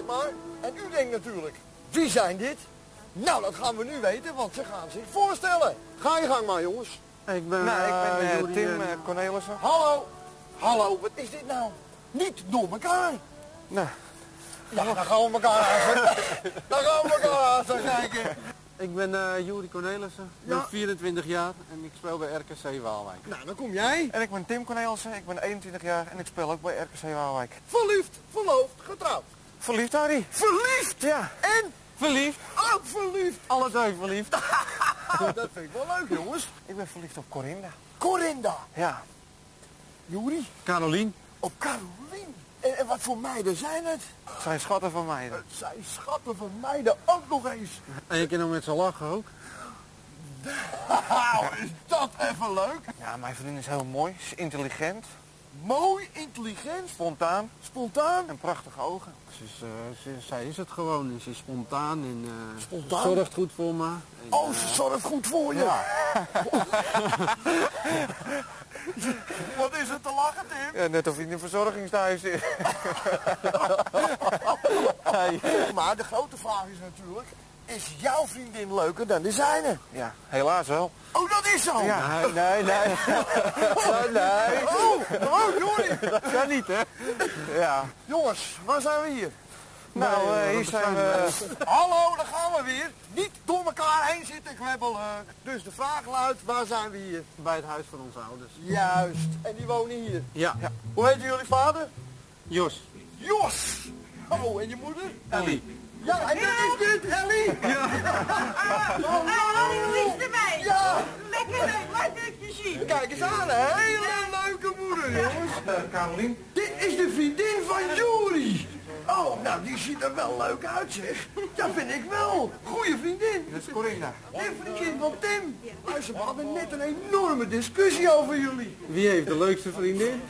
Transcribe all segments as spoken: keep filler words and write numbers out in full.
ik maar. En u denkt natuurlijk, wie zijn dit? Nou, dat gaan we nu weten, want ze gaan zich voorstellen. Ga je gang maar, jongens. Ik ben, Nou, ik ben uh, uh, Tim uh, Cornelissen. Hallo. Hallo, wat is dit nou? Niet door elkaar. Nou. Ja, dan gaan we elkaar aan. Dan gaan we elkaar aan gaan kijken. Ik ben uh, Juri Cornelissen, ik ben Ja. vierentwintig jaar en ik speel bij R K C Waalwijk. Nou, dan kom jij. En ik ben Tim Cornelissen, ik ben eenentwintig jaar en ik speel ook bij R K C Waalwijk. Verliefd, verloofd, getrouwd. Verliefd, Harry? Verliefd? Ja. En? Verliefd? Ook verliefd. Alle twee verliefd. Oh, dat vind ik wel leuk, jongens. Ik ben verliefd op Corinda. Corinda. Ja. Juri. Carolien. Op Carolien. En, en wat voor meiden zijn het? Het zijn schatten van mij. Het zijn schatten van meiden ook nog eens. En je kan nog met z'n lachen ook. Nou, is dat even leuk. Ja, mijn vriendin is heel mooi, ze is intelligent, Mooi, intelligent, spontaan spontaan. en prachtige ogen. Ze is, uh, ze, zij is het gewoon en ze is spontaan en uh, Spontaan? zorgt goed voor me. En, Oh, uh, ze zorgt goed voor je. Ja. Wat is het te lachen, Tim? Ja, net of hij in een verzorgingstehuis zit. Hey. Maar de grote vraag is natuurlijk, is jouw vriendin leuker dan de zijne? Ja, helaas wel. Oh, dat is zo. Ja. Nee, nee, nee. Nee, nee. Oh, oh, Jori. Dat kan niet, hè? Ja. Jongens, waar zijn we hier? Nou, Nee, eh, uh, hier we zijn we... Hallo, daar gaan we weer. Niet door elkaar heen zitten kwebbelen. Dus de vraag luidt, waar zijn we hier? bij het huis van onze ouders. Juist, en die wonen hier. Ja, ja. Hoe heet jullie vader? Jos. Jos. Oh, en je moeder? Ellie. Ja, en dat is dit, Ellie. Ja. Oh, Hallo, hoe is het erbij? ja. Lekker leuk, leuk dat je ziet. Kijk eens aan, een hele leuke moeder, jongens. Uh, Carolien. Dit is de vriendin van Juri. Oh, nou, die ziet er wel leuk uit, zeg. Ja, vind ik wel. Goeie vriendin. Dat is Corinda. En vriendin van Tim. Luister, we hadden net een enorme discussie over jullie. Wie heeft de leukste vriendin?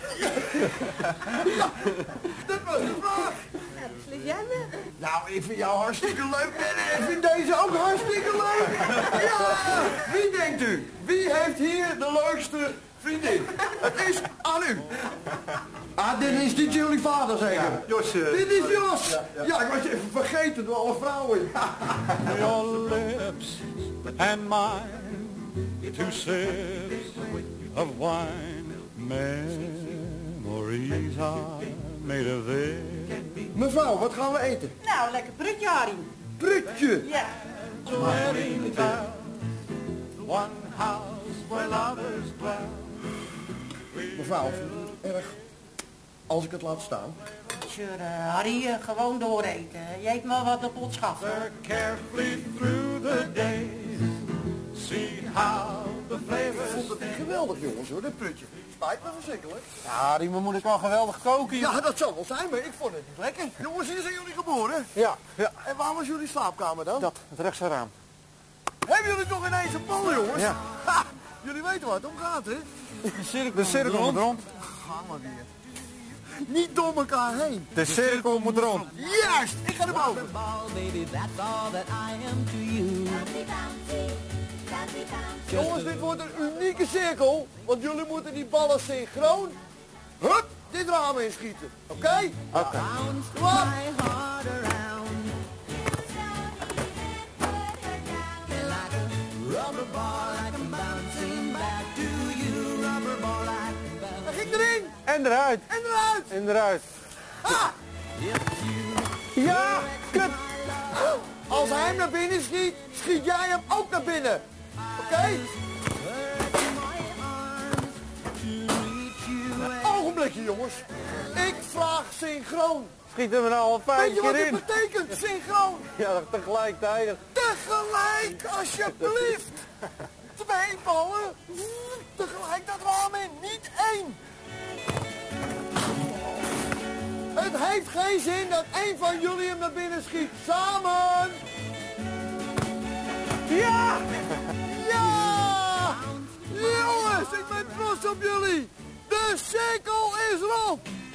Dat was de vraag. Sliep jij me? Nou, ik vind jou hartstikke leuk en ik vind deze ook hartstikke leuk. Ja, wie denkt u? Wie heeft hier de leukste vriendin? Het is aan u. Ah, dit is dit jullie vader zeker? Jos. Uh, Dit is Jos. Ja, ik was je even vergeten door alle vrouwen. Your lips and mine, two sips of wine, memories are made of this. Mevrouw, wat gaan we eten? Nou, lekker prutje, Harry. Prutje. Ja. Wedding bell, one house where lovers dwell. Mevrouw, erg als ik het laat staan. Sure, uh, Harry, uh, gewoon dooreten. Je eet maar wat op ons schaf. They're carefully through the days, see how the Ik flavors vond het niet geweldig, jongens, hoor, dit prutje. Spijt me verschrikkelijk. ja, die mijn moeder kan geweldig koken. Ja, dat zou wel zijn, maar ik vond het niet lekker. Jongens, hier zijn jullie geboren. Ja, ja. En waar was jullie slaapkamer dan? Dat, het rechtse raam. Hebben jullie nog ineens een bal, jongens? Ja. Ha, jullie weten waar het om gaat, hè? De cirkel, De cirkel moet rond. Gaan we weer. Niet door elkaar heen. De cirkel moet rond. Juist, ik ga naar boven. Baby, that's all that I am to you. Jongens, dit wordt een unieke cirkel, want jullie moeten die ballen synchroon, hup, dit raam inschieten. Oké? Oké. Wat? My heart around. Like a rubber ball, like I'm bouncing back to you. Rubber ball, like a Hij ging erin En eruit. en eruit. En eruit. Ah, Ja, kut. als hij hem naar binnen schiet, schiet jij hem ook naar binnen. Oké? Ogenblikje, jongens. Ik vraag synchroon. Schieten we nou al Weet vijf je wat keer dit in? betekent, synchroon? Ja, tegelijkertijd. Tegelijk, alsjeblieft. Twee ballen. Tegelijk dat raam in, niet één. Het heeft geen zin dat één van jullie hem naar binnen schiet. Samen. Ja! Ja! Jongens, ik ben trots op jullie. De cirkel is rond.